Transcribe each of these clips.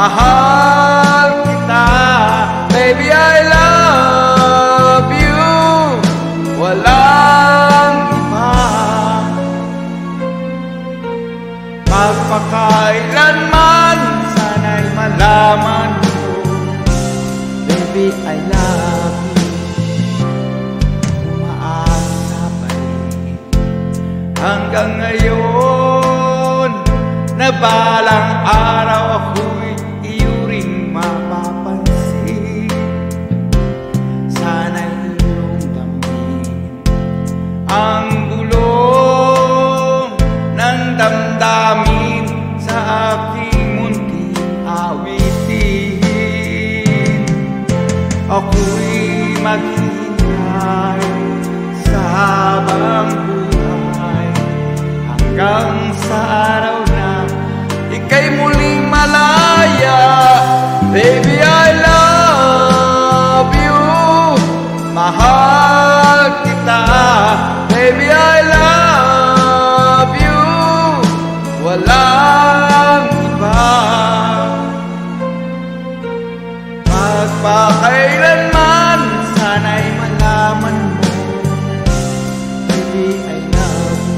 mahal kita. Baby, I love you, walang iba. Magpakailanman, sana'y malaman mo, baby, I love you. Umaasa pa rin hanggang ngayon, na balang araw ako'y iyo ring mapapansin. Sana'y iyong damdamin ang gulong ng damdamin sa aking munting awitin. Ako'y maghihintay sa habang buhay hanggang sa araw na ika'y muling malaya. Baby, I love you, mahal kita. Baby, I love you, walang iba. Magpakailanman, sana'y malaman mo, baby, I love you.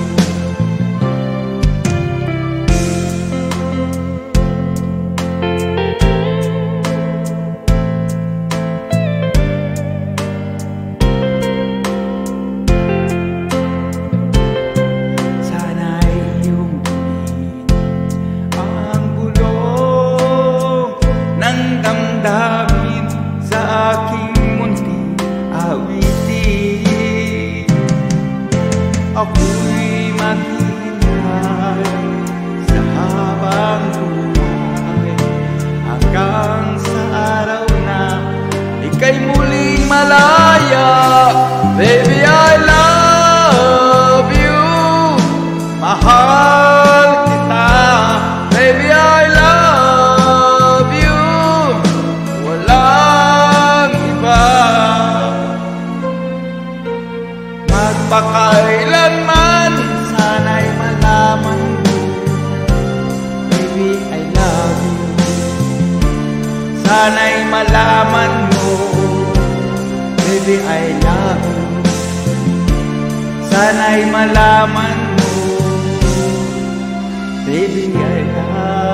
Sa aking munting awitin, ako'y maghihintay sa habang buhay hanggang sa araw na ika'y muling malaya. Baby, I love you, mahal kita. Baby, I love you, walang iba. Magpakailanman, sana'y malaman mo, baby, I love you. Sana'y malaman mo, baby, I love you. Sana'y malaman mo, baby, I love you.